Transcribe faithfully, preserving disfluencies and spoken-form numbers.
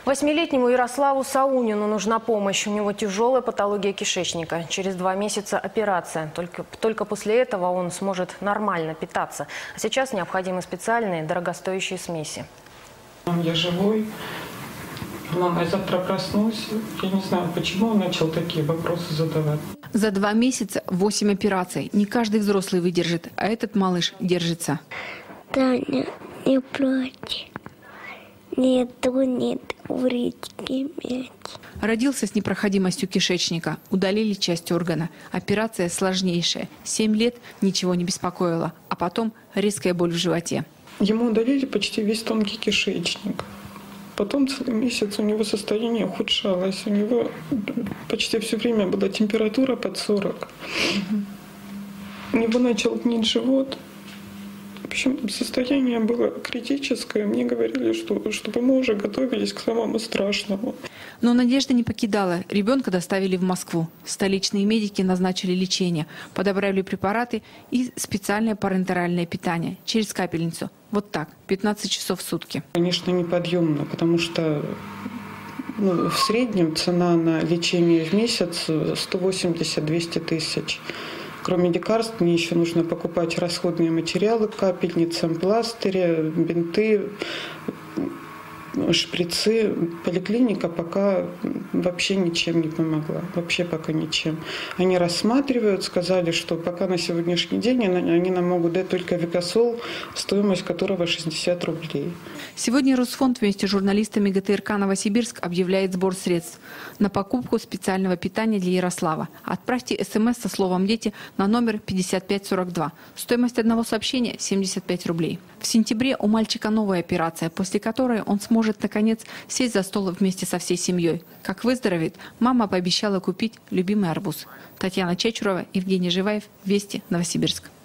Восьмилетнему Ярославу Саунину нужна помощь. У него тяжелая патология кишечника. Через два месяца операция. Только, только после этого он сможет нормально питаться. А сейчас необходимы специальные дорогостоящие смеси. Я живой. Мама, я завтра проснусь. Я не знаю, почему он начал такие вопросы задавать. За два месяца восемь операций. Не каждый взрослый выдержит, а этот малыш держится. Таня, не плачь. Нету, нет, врачки мять. Родился с непроходимостью кишечника. Удалили часть органа. Операция сложнейшая. Семь лет ничего не беспокоило. А потом резкая боль в животе. Ему удалили почти весь тонкий кишечник. Потом целый месяц у него состояние ухудшалось. У него почти все время была температура под сорок. У него начал гнить живот. В общем, состояние было критическое. Мне говорили, что, чтобы мы уже готовились к самому страшному. Но надежда не покидала. Ребенка доставили в Москву. Столичные медики назначили лечение, подобрали препараты и специальное парентеральное питание через капельницу. Вот так, пятнадцать часов в сутки. Конечно, неподъемно, потому что ну, в среднем цена на лечение в месяц сто восемьдесят — двести тысяч. Кроме лекарств, мне еще нужно покупать расходные материалы к капельницам, пластыри, бинты, шприцы. Поликлиника пока вообще ничем не помогла. Вообще пока ничем. Они рассматривают, сказали, что пока на сегодняшний день они нам могут дать только Викасол, стоимость которого шестьдесят рублей. Сегодня Русфонд вместе с журналистами ГТРК «Новосибирск» объявляет сбор средств на покупку специального питания для Ярослава. Отправьте СМС со словом «Дети» на номер пятьдесят пять сорок два. Стоимость одного сообщения – семьдесят пять рублей. В сентябре у мальчика новая операция, после которой он сможет, наконец, сесть за стол вместе со всей семьей. Как выздоровеет, мама пообещала купить любимый арбуз. Татьяна Чечурова, Евгений Живаев, Вести, Новосибирск.